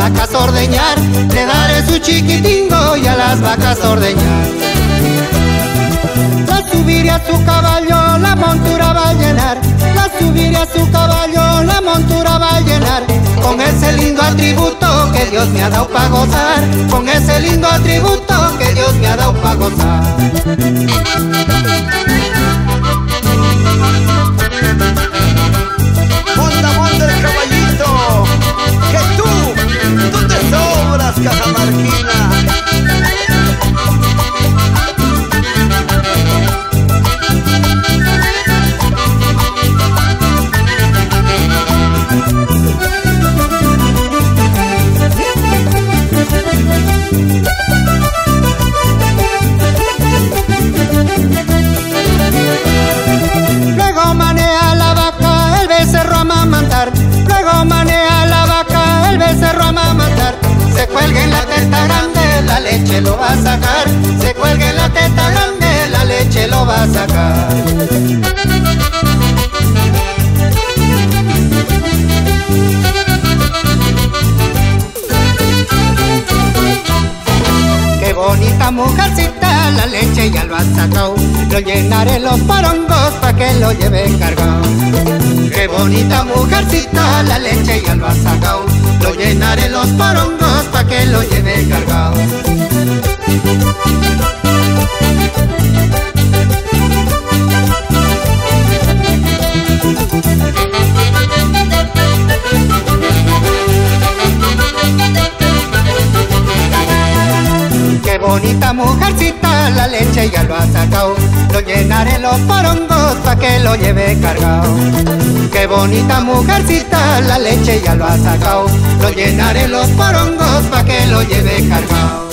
vacas ordeñar, le daré su chiquitingo y a las vacas ordeñar. La subiré a su caballo, la montura va a llenar, la subiré a su caballo, la montura va a llenar, con ese lindo atributo que Dios me ha dado para gozar, con ese lindo atributo que Dios me ha dado para gozar. Monta, monta el caballito, que tú te sobras, cajamarquina. Luego maneja la vaca, el becerro a amamantar, luego maneja la vaca, el becerro a amamantar, se cuelga en la teta grande, la leche lo va a sacar, se cuelga en la teta grande, la leche lo va a sacar. Qué bonita mujercita, la leche ya lo ha sacado, lo llenaré los porongos pa' que lo lleve cargado. Qué bonita mujercita, la leche ya lo ha sacado, lo llenaré los porongos pa' que lo lleve cargado. Qué bonita mujercita, la leche ya lo ha sacado, lo llenaré los porongos pa' que lo lleve cargado. Qué bonita mujercita, la leche ya lo ha sacado, lo llenaré los porongos pa' que lo lleve cargado.